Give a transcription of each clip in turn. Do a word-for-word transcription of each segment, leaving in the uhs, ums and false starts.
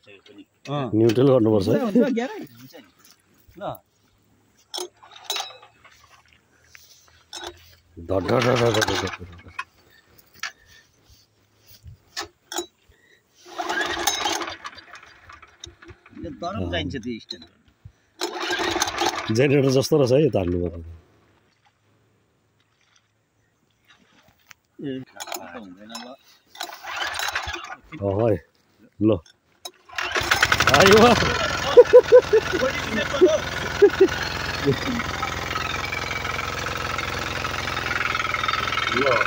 Neutral गर्नुपर्छ है ल धड धड धड धड यो तरम चाहिन्छ त्यो स्ट्यान्ड जेनेरेटर जस्तो रहेछ है यो तार्नु पर्ने ए हुँदैन ल है ल आयो ल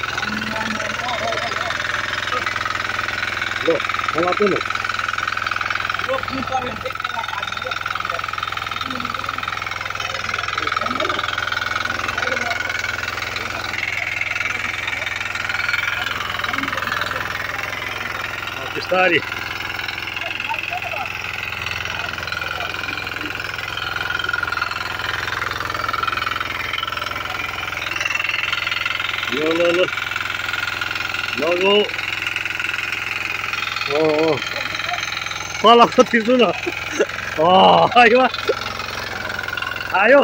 ल समात्नु न रोक्नु पर्यो बिस्तारी ल ल ल लगो ओ तलको थिच्नु न आयो आयो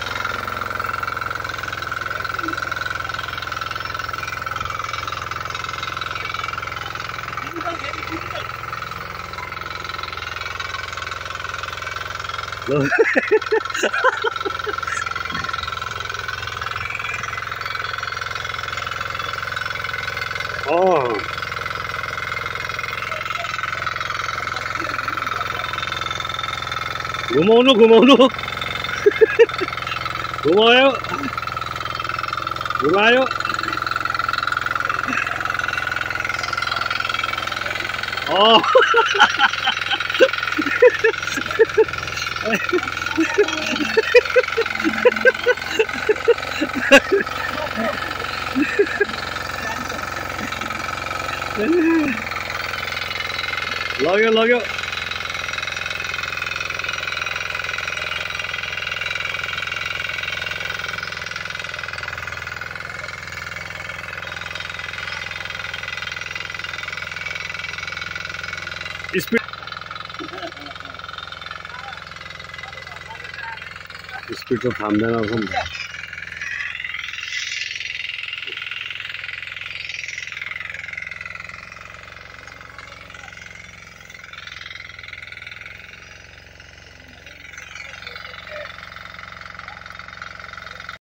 Oh. घुमाउनु घुमाउनु घुमायो घुमायो Oh. लग्यो लग्यो स्पिड स्पिड त थाम्दैन